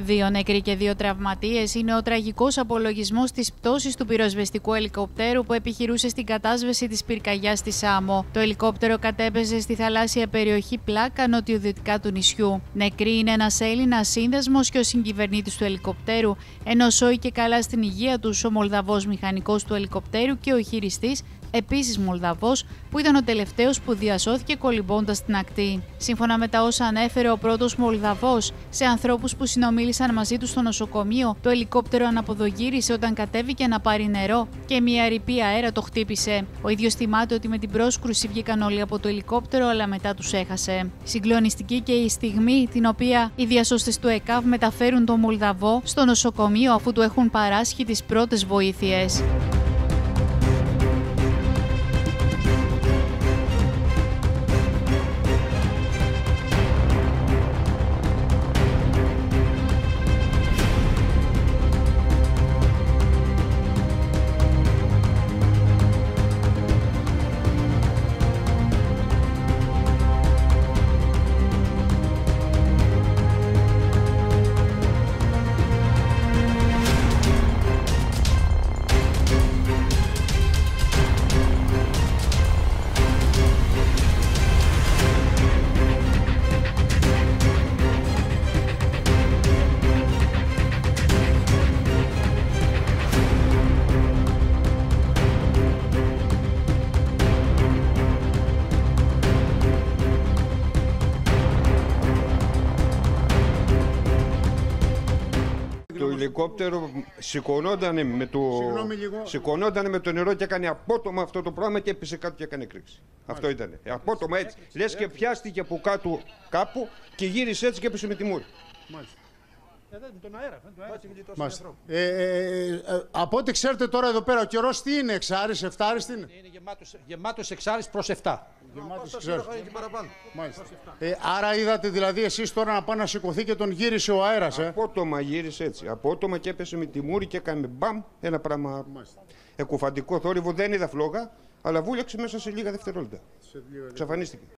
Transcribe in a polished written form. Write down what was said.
2 νεκροί και 2 τραυματίες είναι ο τραγικός απολογισμός της πτώσης του πυροσβεστικού ελικόπτερου που επιχειρούσε στην κατάσβεση της πυρκαγιάς στη Σάμο. Το ελικόπτερο κατέπεσε στη θαλάσσια περιοχή Πλάκα, νοτιοδυτικά του νησιού. Νεκροί είναι ένας Έλληνας σύνδεσμος και ο συγκυβερνήτης του ελικοπτέρου, ενώ σώει και καλά στην υγεία τους ο Μολδαβός μηχανικός του ελικοπτέρου και ο χειριστής, επίσης Μολδαβός, που ήταν ο τελευταίος που διασώθηκε κολυμπώντας στην ακτή. Σύμφωνα με τα όσα ανέφερε ο πρώτος Μολδαβός σε ανθρώπους που συνομίλησαν μαζί του στο νοσοκομείο, το ελικόπτερο αναποδογύρισε όταν κατέβηκε να πάρει νερό και μια ρηπή αέρα το χτύπησε. Ο ίδιος θυμάται ότι με την πρόσκρουση βγήκαν όλοι από το ελικόπτερο, αλλά μετά τους έχασε. Συγκλονιστική και η στιγμή την οποία οι διασώστες του ΕΚΑΒ μεταφέρουν τον Μολδαβό στο νοσοκομείο αφού του έχουν παράσχει τις πρώτες βοήθειες. Το ελικόπτερο σηκωνόταν με το νερό και έκανε απότομα αυτό το πράγμα και έπεσε κάτω και έκανε κρίξη. Αυτό ήταν. Απότομα έτσι. Λες και πιάστηκε από κάτω κάπου και γύρισε έτσι και έπεσε με τη μούρη. Τον αέρα. Από ό,τι ξέρετε τώρα εδώ πέρα, ο καιρός τι είναι, εξάρις, εφτάρις, τι είναι? Είναι γεμάτος εξάρις προς 7. Άρα είδατε δηλαδή εσείς τώρα να πάνε να σηκωθεί και τον γύρισε ο αέρας. Απότομα γύρισε έτσι. Απότομα και έπεσε με τη μούρη και έκανε μπαμ, ένα πράγμα εκουφαντικό θόρυβο. Δεν είδα φλόγα, αλλά βούλεξε μέσα σε λίγα δευτερόλεπτα. Εξαφανίστηκε.